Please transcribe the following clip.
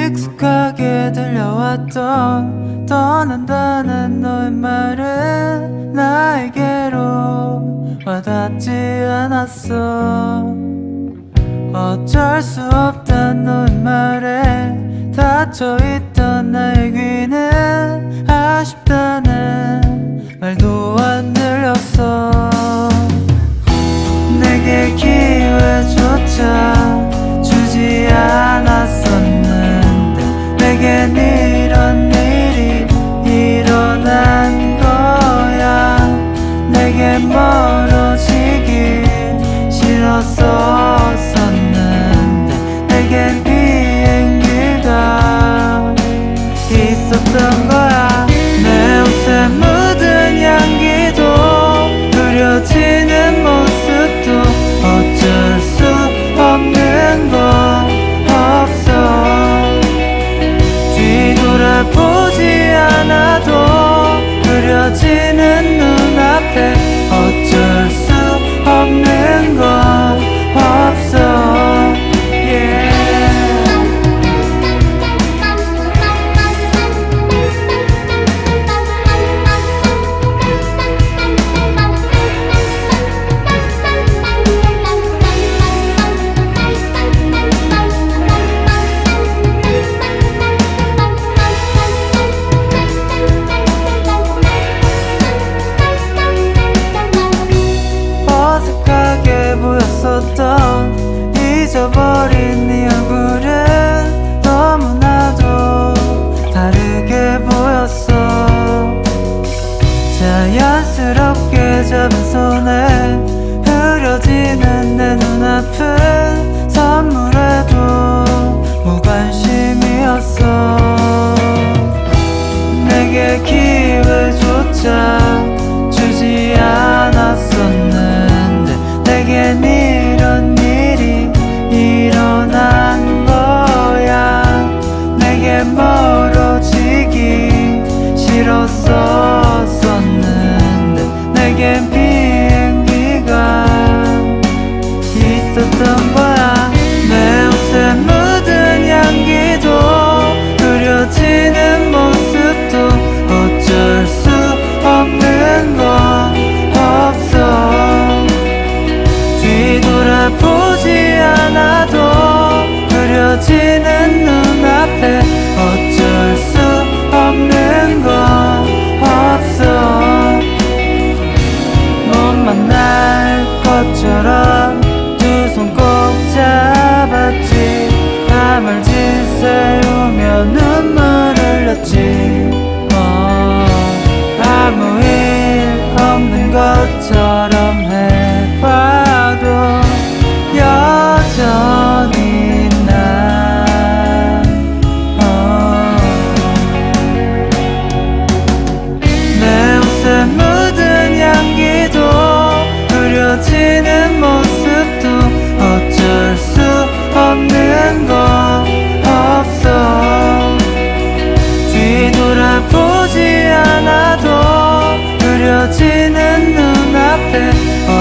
익숙하게 들려왔던 떠난다는 너의 말은 나에게로 와닿지 않았어. 어쩔 수 없단 너의 말에 닫혀있던 나의 귀는 아쉽다는 말도 안 들렸어. 내게 기회조차 주지 않았었는데 내겐 이런 일이 일어난 거야. 내게 멀어지기 싫었었는데 내겐 비행기가 있었던 거야. 내 옷에 묻은 향기도 흐려지는 모습도 어쩔 수 없는 건 없어. 뒤돌아보지 않아도 흐려지는 눈앞에 어쩔 수 없는 건 없어. 잊어버린 네 얼굴은 너무나도 다르게 보였어. 자연스럽게 잡은 손에 흐려지는 내 눈앞은 선물에도 무관심이었어. 내게 기회조차 주지 않았었는데 내겐 이런 일이 일어난 거야. 내게 멀어지기 싫었었는데 내겐 비행기가 있었던 거야. 내 옷에 묻은 향기도 흐려지는 모습도 어쩔 수 없는 건 없어. 뒤돌아보지 않아도 흐려지는 눈앞에 어쩔 수 없는 건 없어. 못 만날 것처럼 두 손 꼭 잡았지. 밤을 지새우며 눈물 흘렸지. 아무 일 없는 것처럼 해봐도 여전히 난 내 옷에 묻은 향기도 흐려지는 모습도 어쩔 수 없는 건 없어. 뒤돌아보지 않아도 흐려지는 눈앞에